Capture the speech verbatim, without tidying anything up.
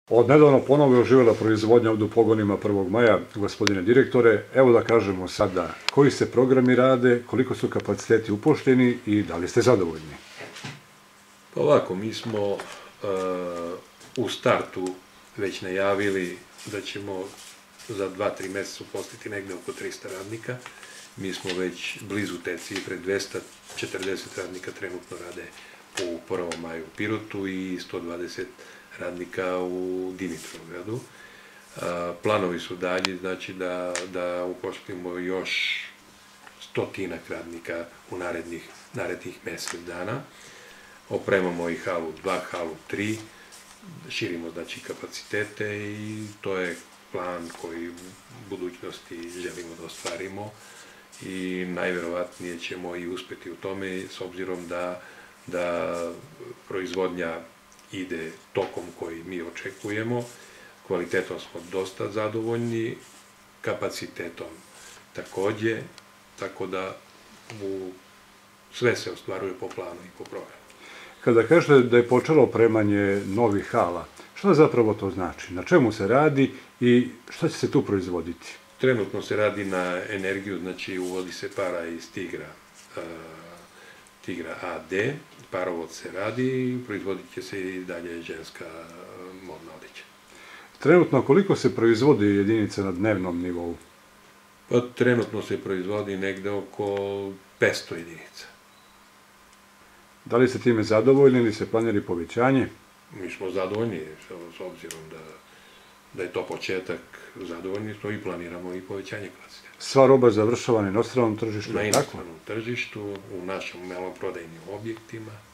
Odnedavno ponovo je oživela proizvodnja ovdje u pogonima prvog maja, gospodine direktore. Evo da kažemo sada koji se programi rade, koliko su kapaciteti upošteni i da li ste zadovoljni? Pa ovako, mi smo u startu već najavili da ćemo za dva tri mjeseca uposliti negde oko trista radnika. Mi smo već blizu te cifre, dvesta četrdeset radnika trenutno rade u prvom maju u Pirotu i sto dvadeset radnika u Dimitrovgradu. Planovi su dalji, znači da, da uposlimo još stotinak radnika u narednih, narednih mjesec dana. Opremamo i halu dva, halu tri, širimo znači kapacitete i to je plan koji u budućnosti želimo da ostvarimo i najverovatnije ćemo i uspjeti u tome s obzirom da, da proizvodnja ide tokom koji mi očekujemo, kvalitetom smo dosta zadovoljni, kapacitetom takođe, tako da u, sve se ostvaruje po planu i po programu. Kada kažete da je počelo opremanje novih hala, šta zapravo to znači? Na čemu se radi i šta će se tu proizvoditi? Trenutno se radi na energiju, znači uvodi se para iz Tigra, Tigra A D, parovod se radi i proizvodit će se i dalje ženska modna odeća. Trenutno koliko se proizvodi jedinica na dnevnom nivou? Pa trenutno se proizvodi negde oko petsto jedinica. Da li ste time zadovoljni ili se planira povećanje? Mi smo zadovoljni, s obzirom da, da je to početak, zadovoljni smo i planiramo i povećanje kapaciteta. Sva roba završava na inostranom tržištu? Na inostranom tržištu, u našim maloprodajnim objektima.